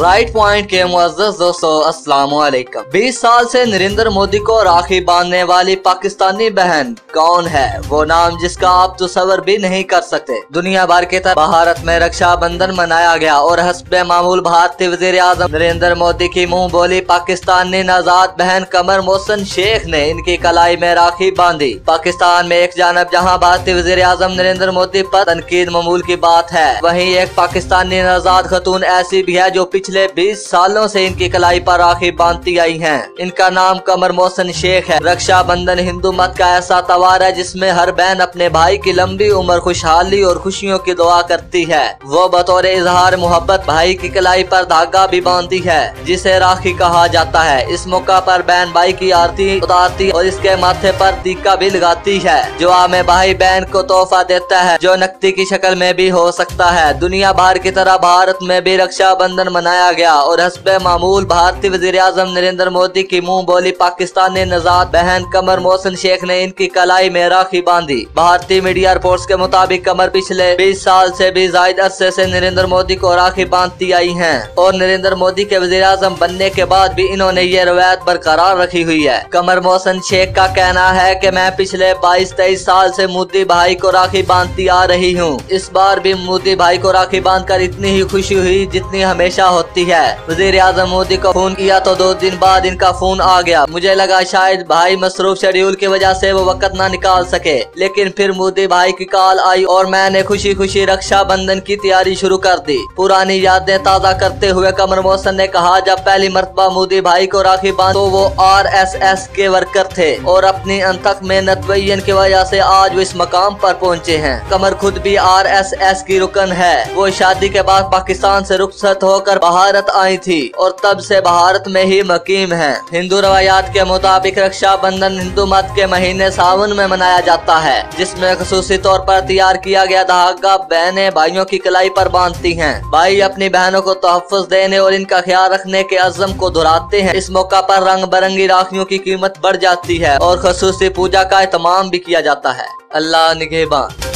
Right point के मुअज़्ज़ज़ दोस्तों, अस्सलाम वालेकुम। 20 साल से नरेंद्र मोदी को राखी बांधने वाली पाकिस्तानी बहन कौन है? वो नाम जिसका आप तसव्वुर भी नहीं कर सकते। दुनिया भर के तरह भारत में रक्षाबंधन मनाया गया और हस्बे मामूल भारतीय वज़ीर आज़म नरेंद्र मोदी की मुंह बोली पाकिस्तानी नाजाद बहन कमर मोहसिन शेख ने इनकी कलाई में राखी बांधी। पाकिस्तान में एक जानब जहां भारतीय वज़ीर आज़म नरेंद्र मोदी पर तनकीद मामूल की बात है, वहीं एक पाकिस्तानी नाजाद खतून ऐसी भी है जो पिछले 20 सालों से इनकी कलाई पर राखी बांधती आई हैं। इनका नाम कमर मोहसिन शेख है। रक्षाबंधन हिंदू मत का ऐसा त्योहार है जिसमें हर बहन अपने भाई की लंबी उम्र, खुशहाली और खुशियों की दुआ करती है। वो बतौर इजहार मोहब्बत भाई की कलाई पर धागा भी बांधती है जिसे राखी कहा जाता है। इस मौका पर बहन भाई की आरती उतारती और इसके माथे पर टीका भी लगाती है। जवाब में भाई बहन को तोहफा देता है जो नकदी की शक्ल में भी हो सकता है। दुनिया भर की तरह भारत में भी रक्षाबंधन मनाया गया और हस्बे मामूल भारतीय वज़ीर आज़म नरेंद्र मोदी की मुंह बोली पाकिस्तानी नजाद बहन कमर मोहसिन शेख ने इनकी कलाई में राखी बांधी। भारतीय मीडिया रिपोर्ट्स के मुताबिक कमर पिछले 20 साल से भी ज्यादा अरसे से नरेंद्र मोदी को राखी बांधती आई हैं और नरेंद्र मोदी के वज़ीर आज़म बनने के बाद भी इन्होंने ये रवायत बरकरार रखी हुई है। कमर मोहसिन शेख का कहना है कि मैं पिछले 22-23 साल से मोदी भाई को राखी बांधती आ रही हूँ। इस बार भी मोदी भाई को राखी बांधकर इतनी ही खुशी हुई जितनी हमेशा होती है। वज़ीर आज़म मोदी को फोन किया तो 2 दिन बाद इनका फोन आ गया। मुझे लगा शायद भाई मसरूफ शेड्यूल की वजह से वो वक्त ना निकाल सके, लेकिन फिर मोदी भाई की कॉल आई और मैंने खुशी खुशी रक्षाबंधन की तैयारी शुरू कर दी। पुरानी यादें ताज़ा करते हुए कमर मोहसिन ने कहा, जब पहली मर्तबा मोदी भाई को राखी बांधी तो वो RSS के वर्कर थे और अपनी अनथक मेहनत वयन की वजह से आज वो इस मकाम पर पहुँचे हैं। कमर खुद भी RSS की रुकन है। वो शादी के बाद पाकिस्तान से रुखसत होकर भारत आई थी और तब से भारत में ही मकीम है। हिंदू रवायात के मुताबिक रक्षाबंधन हिंदू मत के महीने सावन में मनाया जाता है, जिसमें खुसूसी तौर पर तैयार किया गया धागा बहनें भाइयों की कलाई पर बांधती हैं। भाई अपनी बहनों को तोहफ़्फ़ुज़ देने और इनका ख्याल रखने के अज़्म को दोहराते हैं। इस मौका पर रंग बिरंगी राखियों की कीमत बढ़ जाती है और खुसूसी पूजा का एहतमाम भी किया जाता है। अल्लाह निगहबान।